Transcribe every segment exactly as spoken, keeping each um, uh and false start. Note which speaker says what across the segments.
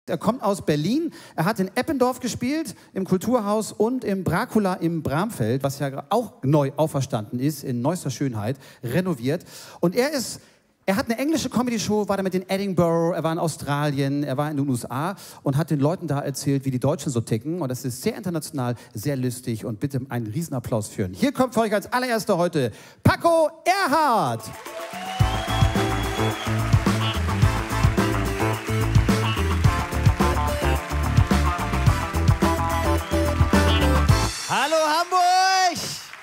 Speaker 1: Er kommt aus Berlin, er hat in Eppendorf gespielt, im Kulturhaus und im Dracula im Bramfeld, was ja auch neu auferstanden ist, in neuester Schönheit, renoviert. Und er ist, er hat eine englische Comedy-Show, war damit in Edinburgh, er war in Australien, er war in den U S A und hat den Leuten da erzählt, wie die Deutschen so ticken. Und das ist sehr international, sehr lustig und bitte einen Riesenapplaus führen. Hier kommt für euch als allererster heute Paco Erhardt.
Speaker 2: Hallo Hamburg!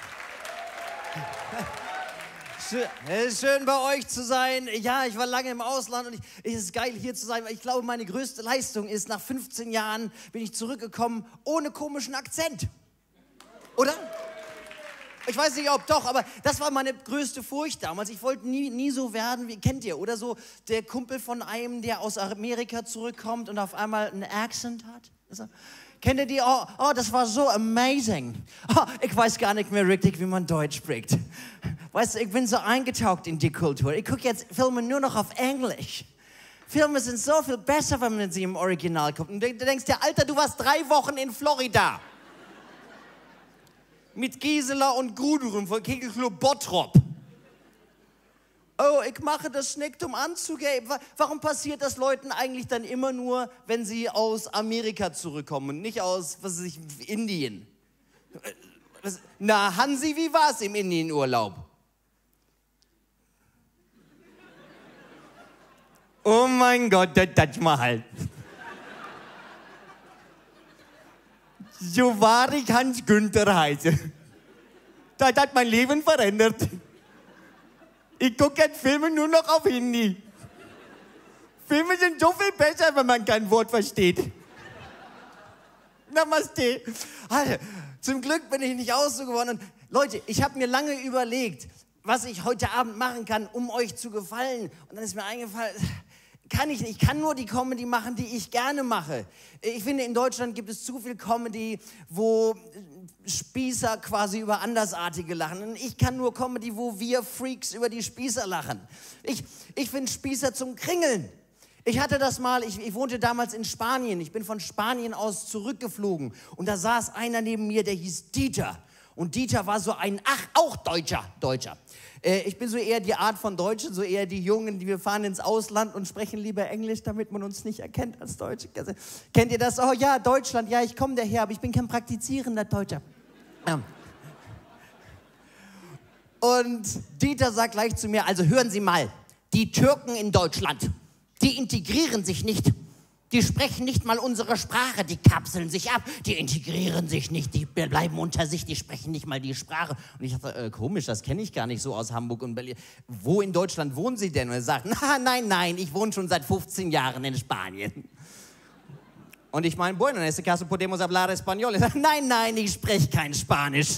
Speaker 2: Schön, schön bei euch zu sein. Ja, ich war lange im Ausland und ich, es ist geil hier zu sein, weil ich glaube, meine größte Leistung ist, nach fünfzehn Jahren bin ich zurückgekommen ohne komischen Akzent. Oder? Ich weiß nicht, ob doch, aber das war meine größte Furcht damals. Ich wollte nie, nie so werden, wie kennt ihr, oder so der Kumpel von einem, der aus Amerika zurückkommt und auf einmal einen Akzent hat. Also, kennt ihr die? Oh, oh, das war so amazing. Oh, ich weiß gar nicht mehr richtig, wie man Deutsch spricht. Weißt du, ich bin so eingetaucht in die Kultur. Ich gucke jetzt Filme nur noch auf Englisch. Filme sind so viel besser, wenn man sie im Original guckt. Und du denkst dir, Alter, du warst drei Wochen in Florida. Mit Gisela und Gudrun von Kegelclub Bottrop. Oh, ich mache das nicht, um anzugeben. Warum passiert das Leuten eigentlich dann immer nur, wenn sie aus Amerika zurückkommen und nicht aus, was weiß ich, Indien? Na, Hansi, wie war's im Indienurlaub? Oh mein Gott, der Taj Mahal. So war ich Hans Günther heiße. Das hat mein Leben verändert. Ich gucke jetzt Filme nur noch auf Hindi. Filme sind so viel besser, wenn man kein Wort versteht. Namaste. Also, zum Glück bin ich nicht aus so geworden. Und Leute, ich habe mir lange überlegt, was ich heute Abend machen kann, um euch zu gefallen. Und dann ist mir eingefallen, kann ich nicht. Ich kann nur die Comedy machen, die ich gerne mache. Ich finde, in Deutschland gibt es zu viel Comedy, wo Spießer quasi über Andersartige lachen. Und ich kann nur Comedy, wo wir Freaks über die Spießer lachen. Ich, ich finde Spießer zum Kringeln. Ich hatte das mal, ich, ich wohnte damals in Spanien. Ich bin von Spanien aus zurückgeflogen. Und da saß einer neben mir, der hieß Dieter. Und Dieter war so ein, ach, auch Deutscher, Deutscher. Äh, ich bin so eher die Art von Deutschen, so eher die Jungen, die wir fahren ins Ausland und sprechen lieber Englisch, damit man uns nicht erkennt als Deutsche. Kennt ihr das? Oh ja, Deutschland, ja, ich komme daher, aber ich bin kein praktizierender Deutscher. Ja. Und Dieter sagt gleich zu mir, also hören Sie mal, die Türken in Deutschland, die integrieren sich nicht. Die sprechen nicht mal unsere Sprache, die kapseln sich ab, die integrieren sich nicht, die bleiben unter sich, die sprechen nicht mal die Sprache. Und ich dachte, äh, komisch, das kenne ich gar nicht so aus Hamburg und Berlin. Wo in Deutschland wohnen Sie denn? Und er sagt, na, nein, nein, ich wohne schon seit fünfzehn Jahren in Spanien. Und ich meine, bueno, en este caso podemos hablar español. Er sagt, nein, nein, ich spreche kein Spanisch.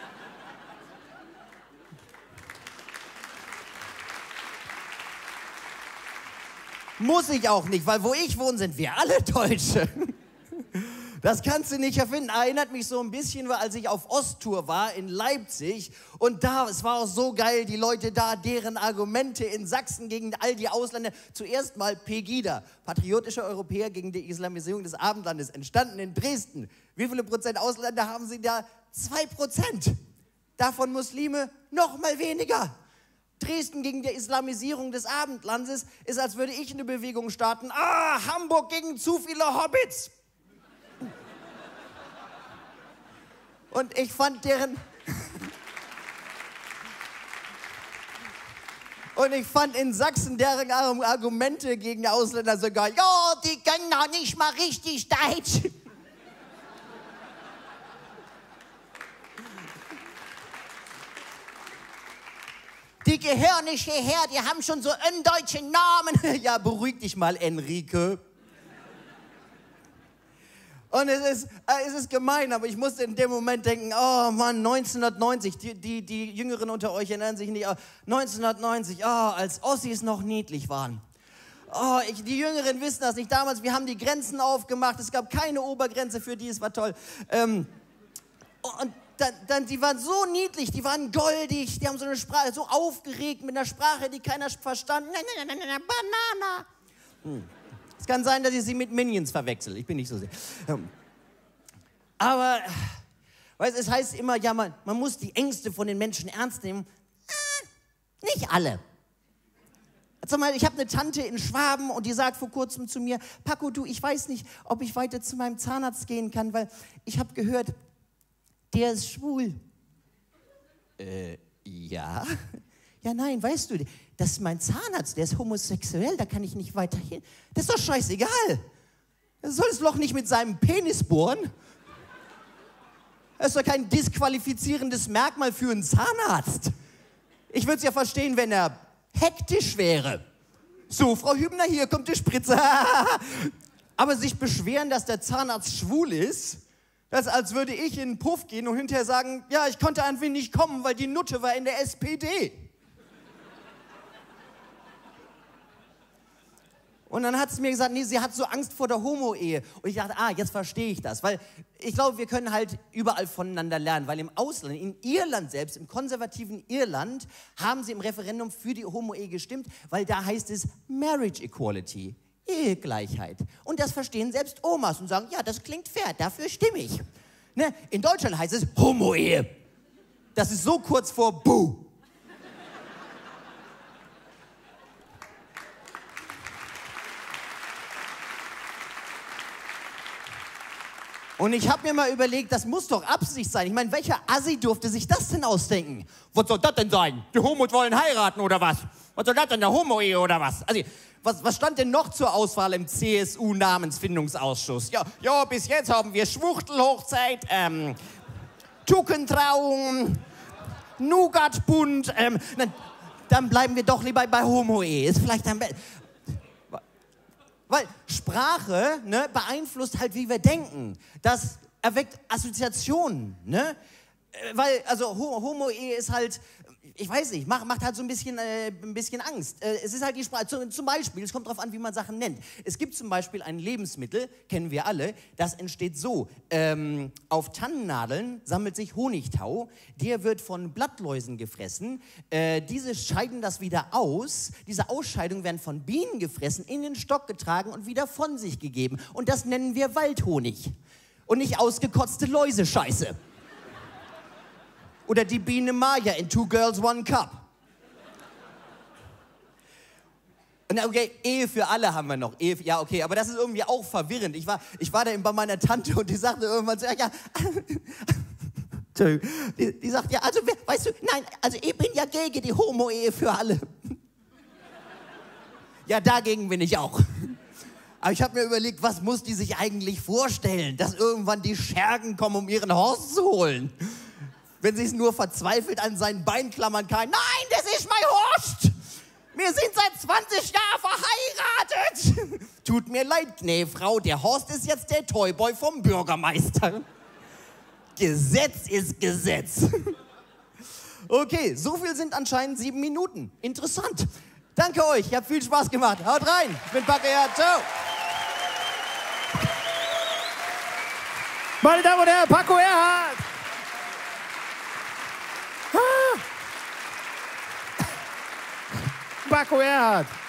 Speaker 2: Muss ich auch nicht, weil wo ich wohne, sind wir alle Deutsche. Das kannst du nicht erfinden. Erinnert mich so ein bisschen, als ich auf Osttour war in Leipzig. Und da, es war auch so geil, die Leute da, deren Argumente in Sachsen gegen all die Ausländer. Zuerst mal Pegida, patriotische Europäer gegen die Islamisierung des Abendlandes, entstanden in Dresden. Wie viele Prozent Ausländer haben sie da? Zwei Prozent. Davon Muslime noch mal weniger. Dresden gegen die Islamisierung des Abendlandes ist, als würde ich eine Bewegung starten. Ah, Hamburg gegen zu viele Hobbits. Und ich fand deren... Und ich fand in Sachsen deren Argumente gegen die Ausländer so geil. Ja, die können doch nicht mal richtig Deutsch. Die gehören nicht hierher, die haben schon so einen deutschen Namen. Ja, beruhig dich mal, Enrique. Und es ist, äh, es ist gemein, aber ich musste in dem Moment denken, oh Mann, neunzehnhundertneunzig, die, die, die Jüngeren unter euch erinnern sich nicht, oh, neunzehnhundertneunzig, oh, als Ossis noch niedlich waren. Oh, ich, die Jüngeren wissen das nicht. Damals, wir haben die Grenzen aufgemacht, es gab keine Obergrenze für die, es war toll. Ähm, und Dann, dann, die waren so niedlich, die waren goldig, die haben so eine Sprache, so aufgeregt mit einer Sprache, die keiner verstand. Na, na, na, na, na, Banana. Hm. Es kann sein, dass ich sie mit Minions verwechsel. Ich bin nicht so sehr. Aber, weißt, es heißt immer, ja, man, man muss die Ängste von den Menschen ernst nehmen. Äh, nicht alle. Sag mal, ich habe eine Tante in Schwaben und die sagt vor kurzem zu mir, Paco, du, ich weiß nicht, ob ich weiter zu meinem Zahnarzt gehen kann, weil ich habe gehört, der ist schwul. Äh, ja? Ja, nein, weißt du, das ist mein Zahnarzt, der ist homosexuell, da kann ich nicht weiter hin. Das ist doch scheißegal. Er soll das Loch nicht mit seinem Penis bohren. Das ist doch kein disqualifizierendes Merkmal für einen Zahnarzt. Ich würde es ja verstehen, wenn er hektisch wäre. So, Frau Hübner, hier kommt die Spritze. Aber sich beschweren, dass der Zahnarzt schwul ist, das ist, als würde ich in den Puff gehen und hinterher sagen, ja, ich konnte einfach nicht kommen, weil die Nutte war in der S P D. Und dann hat sie mir gesagt, nee, sie hat so Angst vor der Homo-Ehe. Und ich dachte, ah, jetzt verstehe ich das. Weil ich glaube, wir können halt überall voneinander lernen. Weil im Ausland, in Irland selbst, im konservativen Irland, haben sie im Referendum für die Homo-Ehe gestimmt, weil da heißt es Marriage Equality, Ehegleichheit. Und das verstehen selbst Omas und sagen, ja, das klingt fair, dafür stimme ich. Ne? In Deutschland heißt es Homo-Ehe. Das ist so kurz vor Buh. Und ich habe mir mal überlegt, das muss doch Absicht sein. Ich meine, welcher Assi durfte sich das denn ausdenken? Was soll das denn sein? Die Homos wollen heiraten oder was? Was soll das denn, der Homo-Ehe oder was? Also, was, was stand denn noch zur Auswahl im C S U-Namensfindungsausschuss? Ja, ja, bis jetzt haben wir Schwuchtelhochzeit, ähm, Tuckentrauung, Nougatbund. Ähm, dann bleiben wir doch lieber bei Homo-Ehe. Ist vielleicht am besten. Weil Sprache, ne, beeinflusst halt, wie wir denken. Das erweckt Assoziationen, ne? Weil, also Homo-Ehe ist halt, ich weiß nicht, macht, macht halt so ein bisschen, äh, ein bisschen Angst. Äh, es ist halt die Sprache, zum, zum Beispiel, es kommt darauf an, wie man Sachen nennt. Es gibt zum Beispiel ein Lebensmittel, kennen wir alle, das entsteht so. Ähm, auf Tannennadeln sammelt sich Honigtau, der wird von Blattläusen gefressen. Äh, diese scheiden das wieder aus. Diese Ausscheidungen werden von Bienen gefressen, in den Stock getragen und wieder von sich gegeben. Und das nennen wir Waldhonig. Und nicht ausgekotzte Läusescheiße. Oder die Biene Maya in Two Girls, One Cup. Und okay, Ehe für alle haben wir noch. Ehe, ja, okay, aber das ist irgendwie auch verwirrend. Ich war, ich war da bei meiner Tante und die sagte irgendwann so, ja, ja, die, die sagt, ja, also, weißt du, nein, also ich bin ja gegen die Homo-Ehe für alle. Ja, dagegen bin ich auch. Aber ich habe mir überlegt, was muss die sich eigentlich vorstellen, dass irgendwann die Schergen kommen, um ihren Horst zu holen. Wenn sie es nur verzweifelt an seinen Bein klammern kann. Nein, das ist mein Horst! Wir sind seit zwanzig Jahren verheiratet! Tut mir leid, nee, Frau, der Horst ist jetzt der Toyboy vom Bürgermeister. Gesetz ist Gesetz. Okay, so viel sind anscheinend sieben Minuten. Interessant. Danke euch, ihr habt viel Spaß gemacht. Haut rein, ich bin Paco Erhardt. Ciao.
Speaker 1: Meine Damen und Herren, Paco Erhardt! Paco Erhardt.